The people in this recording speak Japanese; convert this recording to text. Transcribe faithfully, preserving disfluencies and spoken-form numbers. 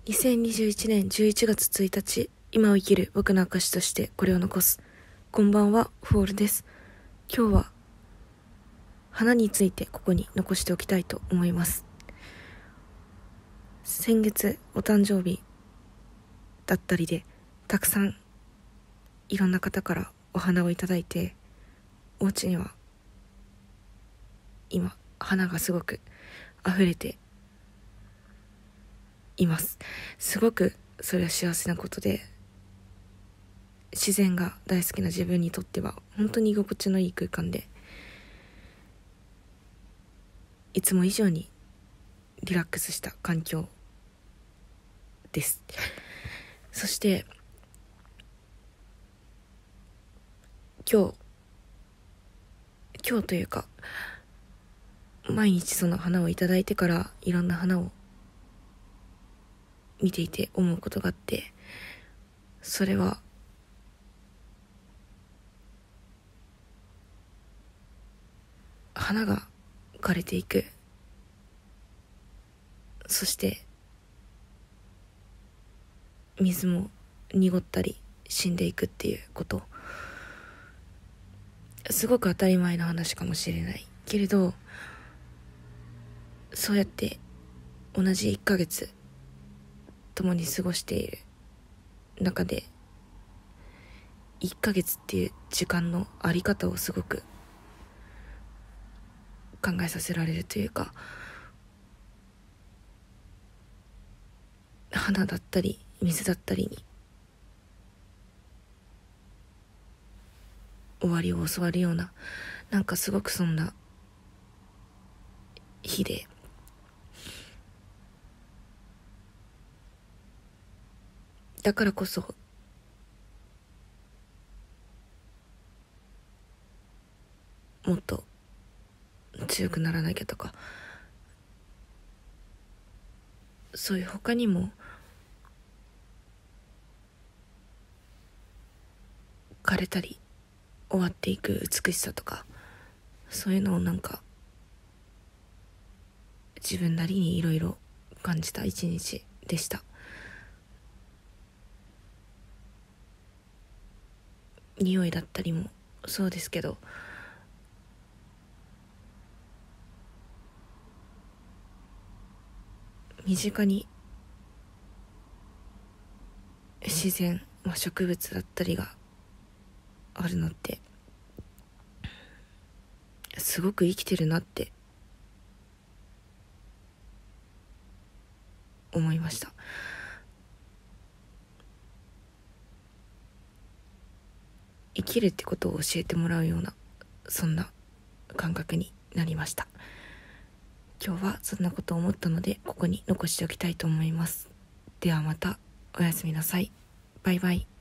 にせんにじゅういちねんじゅういちがつついたち、今を生きる僕の証としてこれを残す。こんばんは、フォールです。今日は花についてここに残しておきたいと思います。先月お誕生日だったりで、たくさんいろんな方からお花をいただいて、お家には今花がすごく溢れています。すごくそれは幸せなことで、自然が大好きな自分にとっては本当に居心地のいい空間で、いつも以上にリラックスした環境です。そして今日今日というか毎日その花をいただいてから、いろんな花を見ていて思うことがあって、それは花が枯れていく、そして水も濁ったり死んでいくっていうこと、すごく当たり前の話かもしれないけれど、そうやって同じいっかげつ共に過ごしている中で、いっかげつっていう時間のあり方をすごく考えさせられるというか、花だったり水だったりに終わりを教わるような、なんかすごくそんな日で、だからこそもっと強くならなきゃとか、そういう他にも枯れたり終わっていく美しさとか、そういうのをなんか自分なりにいろいろ感じた一日でした。匂いだったりもそうですけど、身近に自然、まあ、植物だったりがあるのってすごく生きてるなって思いました。生きるってことを教えてもらうような、そんな感覚になりました。今日はそんなことを思ったので、ここに残しておきたいと思います。ではまた、おやすみなさい。バイバイ。